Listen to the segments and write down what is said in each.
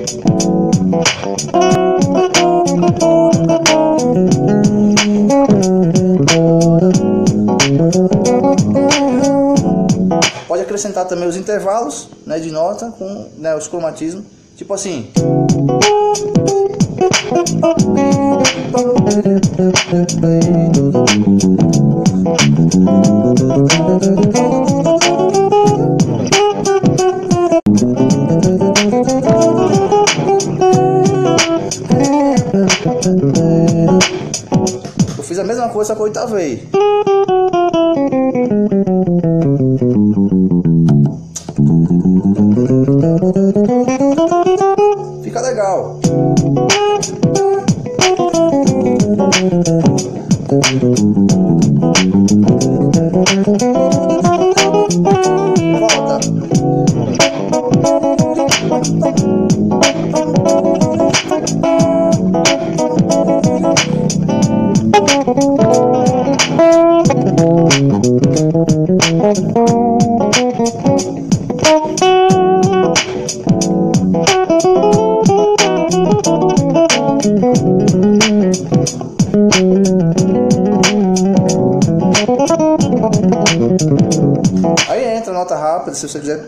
Pode acrescentar também os intervalos, né, de nota com, né, os cromatismos, tipo assim. Eu fiz a mesma coisa, só que eu oitavei. Fica legal. Volta. Aí entra a nota rápida, se você quiser.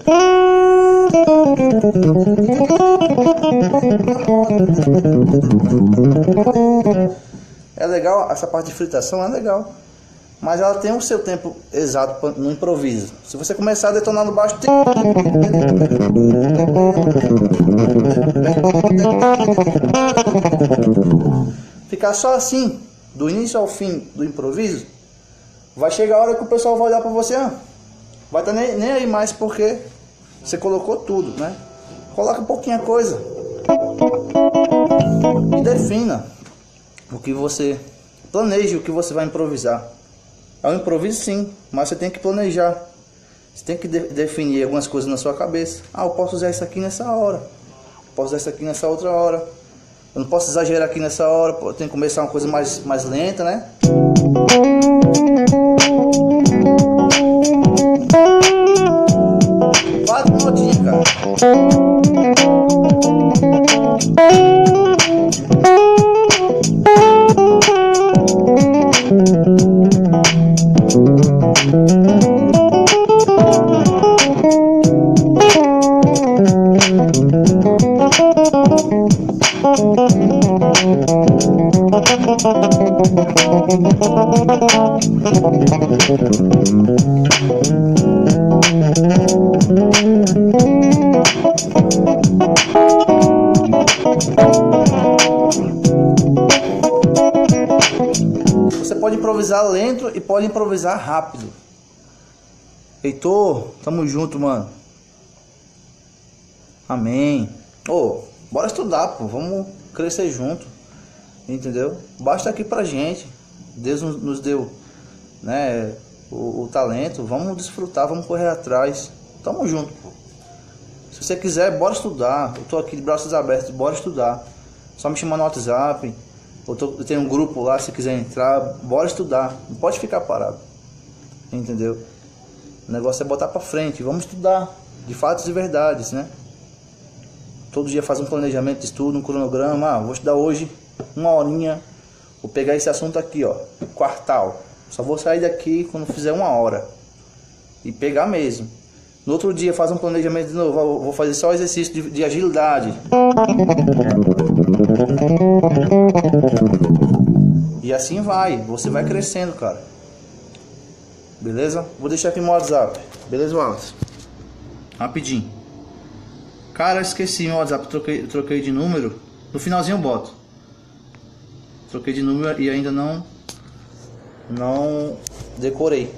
É legal, essa parte de fritação é legal, mas ela tem o seu tempo exato no improviso. Se você começar a detonar no baixo, ficar só assim, do início ao fim do improviso, vai chegar a hora que o pessoal vai olhar pra você, vai estar nem aí mais porque você colocou tudo, né? Coloca um pouquinho a coisa e defina o que você planeje, o que você vai improvisar. É um improviso sim, mas você tem que planejar. Você tem que definir algumas coisas na sua cabeça. Eu posso usar isso aqui nessa hora, posso usar isso aqui nessa outra hora. Eu não posso exagerar aqui nessa hora, eu tenho que começar uma coisa mais lenta, né? Quatro notinhas, cara. Você pode improvisar lento e pode improvisar rápido. Heitor, tamo junto, mano. Amém. Bora estudar, pô. Vamos crescer junto. Entendeu? Basta aqui pra gente. Deus nos deu, né, o talento. Vamos desfrutar, vamos correr atrás. Tamo junto, pô. Se você quiser, bora estudar. Eu tô aqui de braços abertos, bora estudar. Só me chamar no WhatsApp. Eu tenho um grupo lá, se quiser entrar, bora estudar. Não pode ficar parado. Entendeu? O negócio é botar pra frente. Vamos estudar de fatos e verdades, né? Todo dia faz um planejamento de estudo, um cronograma. Vou estudar hoje uma horinha. Vou pegar esse assunto aqui, quartal. Só vou sair daqui quando fizer uma hora. E pegar mesmo. No outro dia faz um planejamento de novo. Vou fazer só exercício de agilidade. E assim vai. Você vai crescendo, cara. Beleza? Vou deixar aqui no WhatsApp. Beleza, Wallace? Rapidinho. Cara, eu esqueci meu WhatsApp. Troquei de número. No finalzinho eu boto. Troquei de número e ainda não decorei.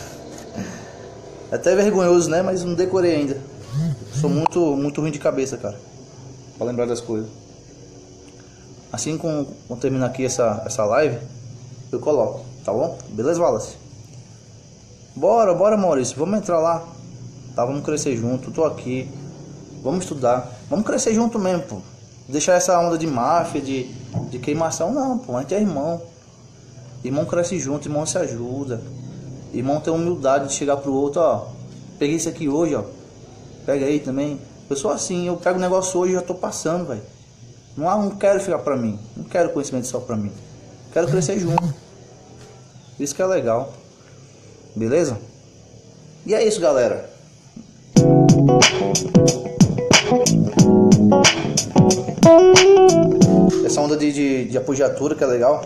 É até vergonhoso, né? Mas não decorei ainda. Sou muito ruim de cabeça, cara, pra lembrar das coisas. Assim como terminar aqui essa live, eu coloco, tá bom? Beleza, Wallace? Bora, Maurício. Vamos entrar lá. Tá, vamos crescer junto. Tô aqui. Vamos estudar. Vamos crescer junto mesmo, pô. Deixar essa onda de máfia, de queimação, não, pô. A gente é irmão. Irmão cresce junto, irmão se ajuda. Irmão tem humildade de chegar pro outro, Peguei isso aqui hoje, Pega aí também. Eu sou assim, eu pego o negócio hoje e já tô passando, velho. Não quero ficar pra mim. Não quero conhecimento só pra mim. Quero crescer junto. Isso que é legal. Beleza? E é isso, galera. Essa onda de apogiatura que é legal.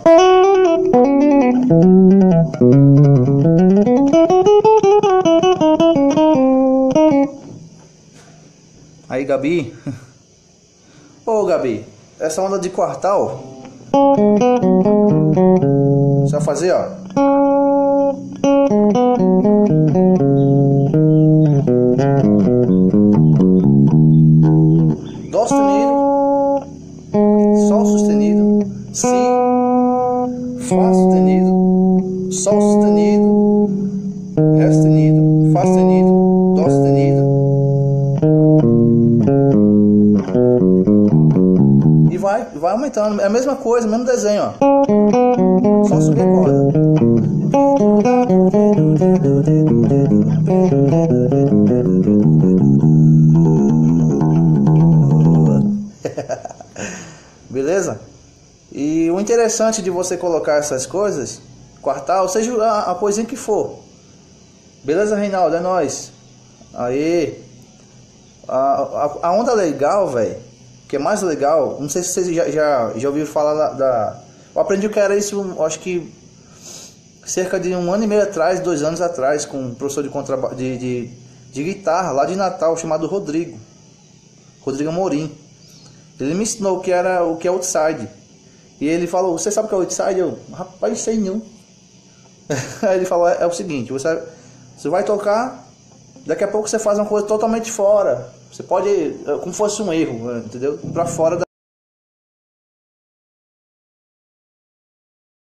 Aí, Gabi. Ô, Gabi, essa onda de quartal, você vai fazer, ó. Dó sustenido, Sol sustenido, Si, Fá sustenido, Sol sustenido, Ré sustenido, Fá sustenido, Dó sustenido. E vai aumentando. É a mesma coisa, mesmo desenho, ó. Só subir a corda. Beleza? E o interessante de você colocar essas coisas, quartal, seja a coisinha que for. Beleza, Reinaldo? É nóis. Aí. A onda legal, velho, que é mais legal, não sei se vocês já ouviram falar da... Eu aprendi o que era isso, acho que cerca de 1 ano e meio atrás, 2 anos atrás, com um professor de guitarra lá de Natal, chamado Rodrigo Amorim. Ele me ensinou o que é outside. E ele falou, você sabe o que é outside? Eu, rapaz, sei não. Aí ele falou, é o seguinte, você vai tocar, daqui a pouco você faz uma coisa totalmente fora. Você pode, como fosse um erro, entendeu? Pra fora